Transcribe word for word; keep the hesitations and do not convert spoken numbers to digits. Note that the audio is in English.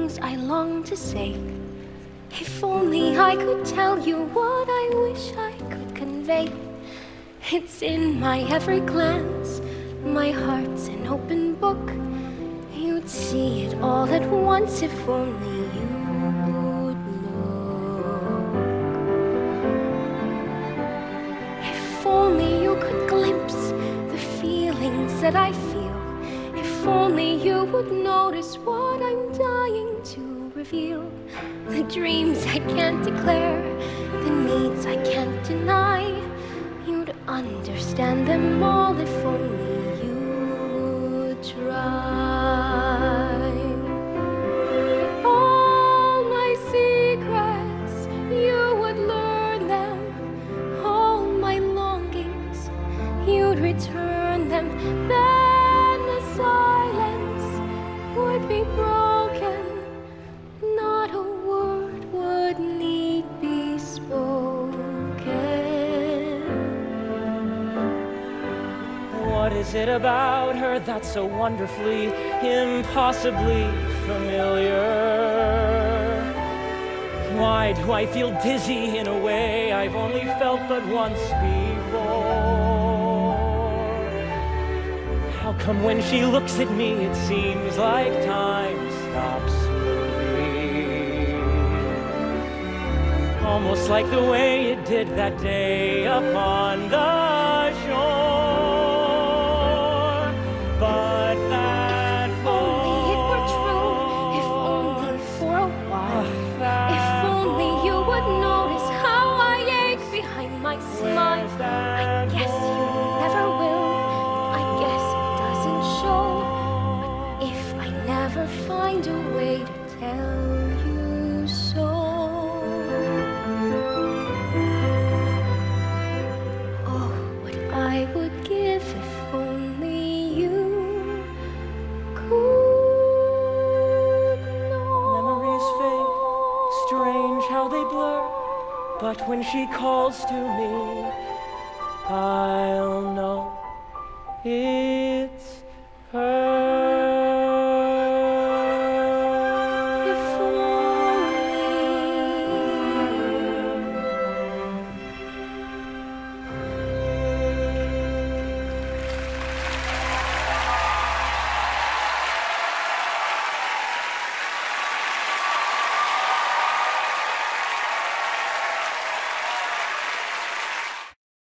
things I long to say. If only I could tell you what I wish I could convey. It's in my every glance, my heart's an open book. You'd see it all at once if only you would look. If only you could glimpse the feelings that I feel. If only you would notice what I'm dying to reveal. The dreams I can't declare, the needs I can't deny. You'd understand them all if only you would try. All my secrets, you would learn them. All my longings, you'd return them. Then the silence would be broken. Not a word would need be spoken. What is it about her that's so wonderfully, impossibly familiar? Why do I feel dizzy in a way I've only felt but once before? How come when she looks at me it seems like time stops moving? Almost like the way it did that day upon the shore. But that If only it were true, if only for a while. If only you would notice how I ache behind my smile. I guess you never will, I guess it doesn't show. But if I never find a way to tell you so. Oh, what I would give if only you could know. memories fade, strange how they blur. But when she calls to me, I'll know it's her.